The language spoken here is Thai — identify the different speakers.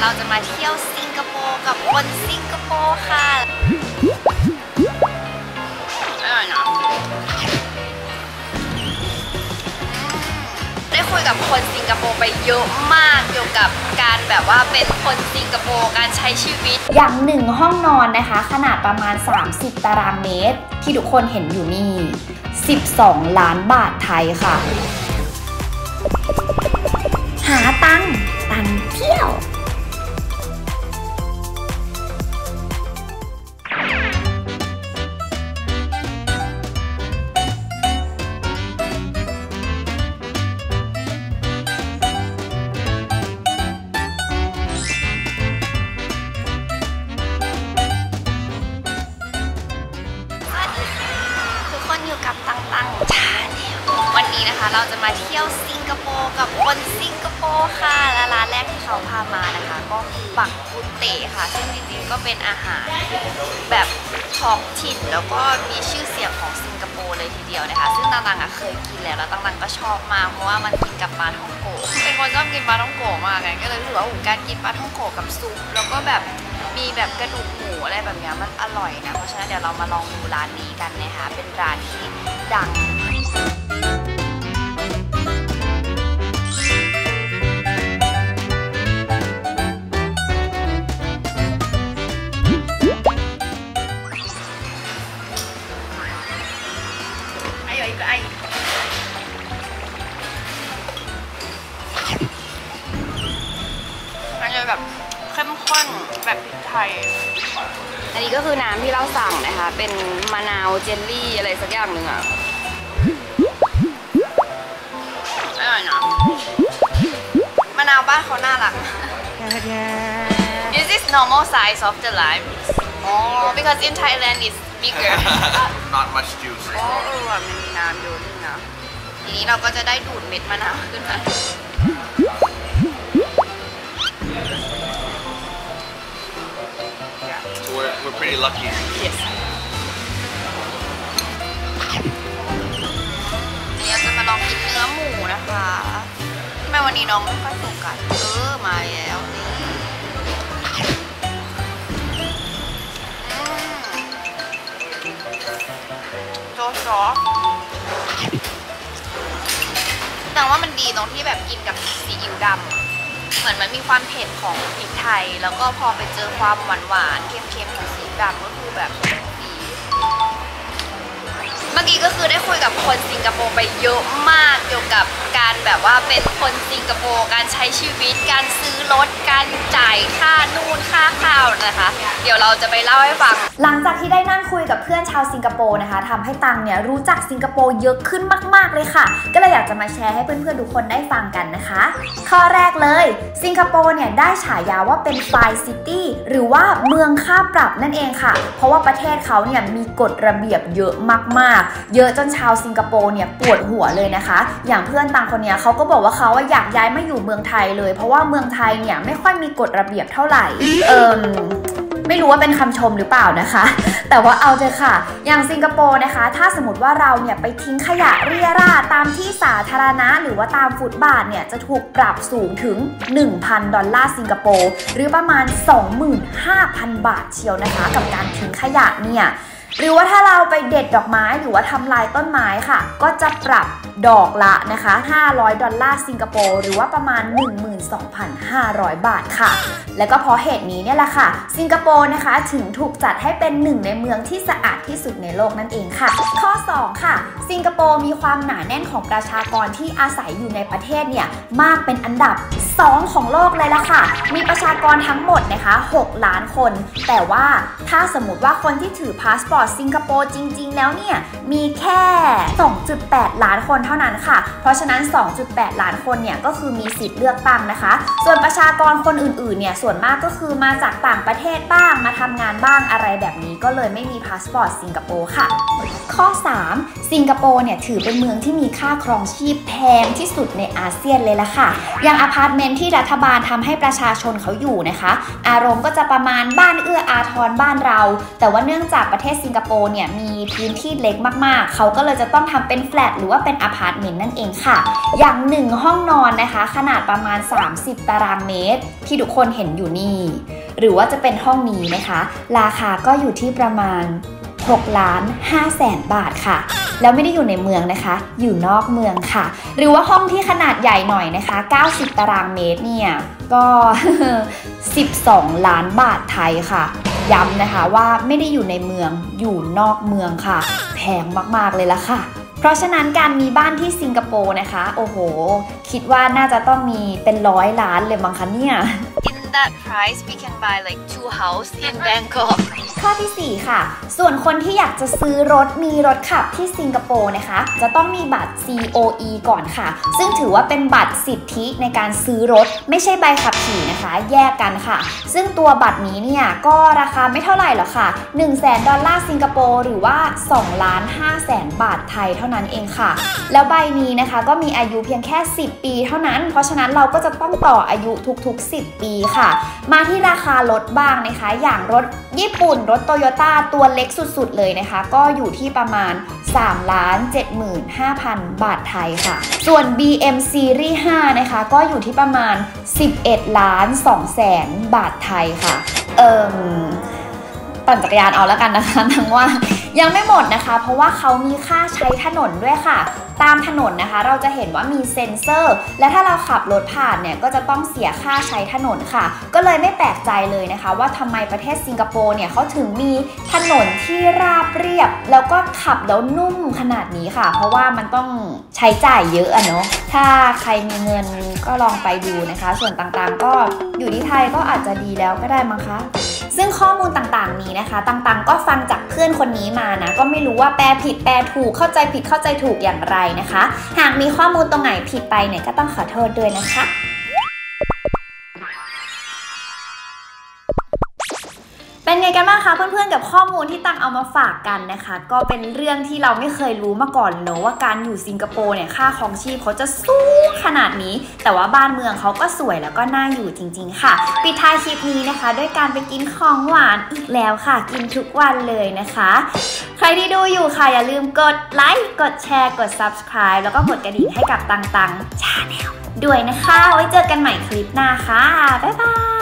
Speaker 1: เราจะมาเที่ยวสิงคโปร์กับคนสิงคโปร์ค่ะอร่อยนะได้คุยกับคนสิงคโปร์ไปเยอะมากเกี่ยวกับการแบบว่าเป็นคนสิงคโปร์การใช้ชีวิตอย่าง1ห้องนอนนะคะขนาดประมาณ30ตารางเมตรที่ทุกคนเห็นอยู่นี่12 ล้านบาทไทยค่ะหาตังเที่ยวอยู่กับตังชาแนลวันนี้นะคะเราจะมาเที่ยวสิงคโปร์กับคนสิงคโปร์ค่ะและร้านแรกที่เขาพามานะคะก็คือบักกุเตะค่ะซึ่งจริงๆก็เป็นอาหารแบบท้องถิ่นแล้วก็มีชื่อเสียงของสิงคโปร์เลยทีเดียวนะคะซึ่งตังเคยกินแล้วตังก็ชอบมากเพราะว่ามันกินกับปลาท่องโกะเป็นคนชอบกินปลาท่องโกะมากไงก็เลยรู้สึกว่าการกินปลาท่องโกะกับซุปแล้วก็แบบมีแบบกระดูกหมูอะไรแบบนี้มันอร่อยนะเพราะฉะนั้นเดี๋ยวเรามาลองดูร้านนี้กันนะคะเป็นร้านที่ดังมันจะแบบเข้มข้นแบบพริกไทยอันนี้ก็คือน้ำที่เราสั่งนะคะเป็นมะนาวเจลลี่อะไรสักอย่างหนึ่งอ่ะอร่อยนะมะนาวบ้านเขาน่ารัก This is normal size of the lime oh because in Thailand it's bigger
Speaker 2: not much juice
Speaker 1: อ๋อมันมีน้ำอยู่นี่นะทีนี้เราก็จะได้ดูดเม็ดมะนาวขึ้นมา
Speaker 2: So we're pretty lucky.
Speaker 1: Yes. นี่เราจะมาลองกินเนื้อหมูนะคะทำไมวันนี้น้องไม่ค่อยโฟกัสมาแล้วนี่โซอแต่ว่ามันดีตรงที่แบบกินกับซีอิ๊วดำเหมือนมันมีความเผ็ดของพริกไทยแล้วก็พอไปเจอความหวานๆเค็มๆของซีอิ๊วดำก็คือแบบดีเมื่อกี้ก็คือได้คุยกับคนสิงคโปร์ไปเยอะมากเกี่ยวกับการแบบว่าเป็นคนสิงคโปร์การใช้ชีวิตการซื้อรถการจ่ายค่านู่นค่าข้าวนะคะเดี๋ยวเราจะไปเล่าให้ฟังหลังจากที่ได้นั่งคุยกับเพื่อนชาวสิงคโปร์นะคะทำให้ตังเนี่ยรู้จักสิงคโปร์เยอะขึ้นมากๆเลยค่ะก็เลยอยากจะมาแชร์ให้เพื่อนๆทุกคนได้ฟังกันนะคะข้อแรกเลยสิงคโปร์เนี่ยได้ฉายาว่าเป็นไฟซิตี้หรือว่าเมืองค่าปรับนั่นเองค่ะเพราะว่าประเทศเขาเนี่ยมีกฎระเบียบเยอะมากๆเยอะจนชาวสิงคโปร์เนี่ยปวดหัวเลยนะคะอย่างเพื่อนตังคนนี้เขาก็บอกว่าเขาอยากย้ายมาอยู่เมืองไทยเลยเพราะว่าเมืองไทยเนี่ยไม่ค่อยมีกฎระเบียบเท่าไหร่ไม่รู้ว่าเป็นคำชมหรือเปล่านะคะแต่ว่าเอาเถอะค่ะอย่างสิงคโปร์นะคะถ้าสมมติว่าเราเนี่ยไปทิ้งขยะเรี่ยราตามที่สาธารณะหรือว่าตามฟุตบาทเนี่ยจะถูกปรับสูงถึง 1,000 ดอลลาร์สิงคโปร์หรือประมาณ 25,000 บาทเชียวนะคะกับการทิ้งขยะเนี่ยหรือว่าถ้าเราไปเด็ดดอกไม้หรือว่าทำลายต้นไม้ค่ะก็จะปรับดอกละนะคะ500 ดอลลาร์สิงคโปร์หรือว่าประมาณ 12,500 บาทค่ะและก็เพราะเหตุนี้เนี่ยแหละค่ะสิงคโปร์นะคะถึงถูกจัดให้เป็นหนึ่งในเมืองที่สะอาดที่สุดในโลกนั่นเองค่ะข้อ2ค่ะสิงคโปร์มีความหนาแน่นของประชากรที่อาศัยอยู่ในประเทศเนี่ยมากเป็นอันดับ2ของโลกเลยละค่ะมีประชากรทั้งหมดนะคะ6 ล้านคนแต่ว่าถ้าสมมติว่าคนที่ถือพาสปอร์ตสิงคโปร์จริงๆแล้วเนี่ยมีแค่ 2.8 ล้านคนเท่านั้นค่ะเพราะฉะนั้น 2.8 ล้านคนเนี่ยก็คือมีสิทธิ์เลือกตั้งนะคะส่วนประชากรคนอื่นๆเนี่ยส่วนมากก็คือมาจากต่างประเทศบ้างมาทำงานบ้างอะไรแบบนี้ก็เลยไม่มีพาสปอร์ตสิงคโปร์ค่ะข้อ3สิงคโปร์เนี่ยถือเป็นเมืองที่มีค่าครองชีพแพงที่สุดในอาเซียนเลยละค่ะอย่างอพาร์ตเมนต์ที่รัฐบาลทำให้ประชาชนเขาอยู่นะคะอารมณ์ก็จะประมาณบ้านเอื้ออาทรบ้านเราแต่ว่าเนื่องจากประเทศสิงคโปร์เนี่ยมีพื้นที่เล็กมากๆเขาก็เลยจะต้องทำเป็นแฟลตหรือว่าเป็นอพาร์ตเมนต์นั่นเองค่ะอย่าง1ห้องนอนนะคะขนาดประมาณ30ตารางเมตรที่ทุกคนเห็น
Speaker 3: อยู่นี่หรือว่าจะเป็นห้องนี้นะคะราคาก็อยู่ที่ประมาณ6,500,000 บาทค่ะแล้วไม่ได้อยู่ในเมืองนะคะอยู่นอกเมืองค่ะหรือว่าห้องที่ขนาดใหญ่หน่อยนะคะ90 ตารางเมตรเนี่ยก็ 12 ล้านบาทไทยค่ะย้ำนะคะว่าไม่ได้อยู่ในเมืองอยู่นอกเมืองค่ะแพงมากๆเลยละค่ะเพราะฉะนั้นการมีบ้านที่สิงคโปร์นะคะโอ้โหคิดว่าน่าจะต้องมีเป็น100 ล้านเลยมั้งคะเนี่ย
Speaker 1: In that price we can buy like 2 house in Bangkok
Speaker 3: ข้อที่ 4 ค่ะส่วนคนที่อยากจะซื้อรถมีรถขับที่สิงคโปร์นะคะจะต้องมีบัตร COE ก่อนค่ะซึ่งถือว่าเป็นบัตรสิทธิในการซื้อรถไม่ใช่ใบขับขี่นะคะแยกกันค่ะซึ่งตัวบัตรนี้เนี่ยก็ราคาไม่เท่าไหร่หรอกค่ะ$100,000สิงคโปร์หรือว่า2,500,000 บาทไทยเท่านั้นเองค่ะแล้วใบนี้นะคะก็มีอายุเพียงแค่10 ปีเท่านั้นเพราะฉะนั้นเราก็จะต้องต่ออายุทุกๆ10 ปีค่ะมาที่ราคารถบ้างนะคะอย่างรถญี่ปุ่นรถโตโยต้าตัวเล็กสุดๆเลยนะคะก็อยู่ที่ประมาณ 3,75,000 บาทไทยค่ะส่วน BM Series 5 นะคะก็อยู่ที่ประมาณ 11,200,000 บาทไทยค่ะปั่นจักรยานเอาแล้วกันนะคะทั้งว่ายังไม่หมดนะคะเพราะว่าเขามีค่าใช้ถนนด้วยค่ะตามถนนนะคะเราจะเห็นว่ามีเซ็นเซอร์และถ้าเราขับรถผ่านเนี่ยก็จะต้องเสียค่าใช้ถนนค่ะก็เลยไม่แปลกใจเลยนะคะว่าทำไมประเทศสิงคโปร์เนี่ยเขาถึงมีถนนที่ราบเรียบแล้วก็ขับแล้วนุ่มขนาดนี้ค่ะเพราะว่ามันต้องใช้จ่ายเยอะอะเนาะถ้าใครมีเงินก็ลองไปดูนะคะส่วนต่างๆก็อยู่ที่ไทยก็อาจจะดีแล้วก็ได้มั้งคะซึ่งข้อมูลต่างๆนี้นะคะต่างๆก็ฟังจากเพื่อนคนนี้มานะก็ไม่รู้ว่าแปลผิดแปลถูกเข้าใจผิดเข้าใจถูกอย่างไรนะคะหากมีข้อมูลตรงไหนผิดไปเนี่ยก็ต้องขอโทษด้วยนะคะเป็นไงกันบ้างคะเพื่อนๆกับข้อมูลที่ตังเอามาฝากกันนะคะก็เป็นเรื่องที่เราไม่เคยรู้มาก่อนเนอะว่าการอยู่สิงคโปร์เนี่ยค่าครองชีพเขาจะสูงขนาดนี้แต่ว่าบ้านเมืองเขาก็สวยแล้วก็น่าอยู่จริงๆค่ะปิดท้ายคลิปนี้นะคะด้วยการไปกินของหวานอีกแล้วค่ะกินทุกวันเลยนะคะใครที่ดูอยู่ค่ะอย่าลืมกดไลค์กดแชร์กด Subscribe แล้วก็กดกระดิ่งให้กับตังชาแนลด้วยนะคะไว้เจอกันใหม่คลิปหน้าค่ะบ๊ายบาย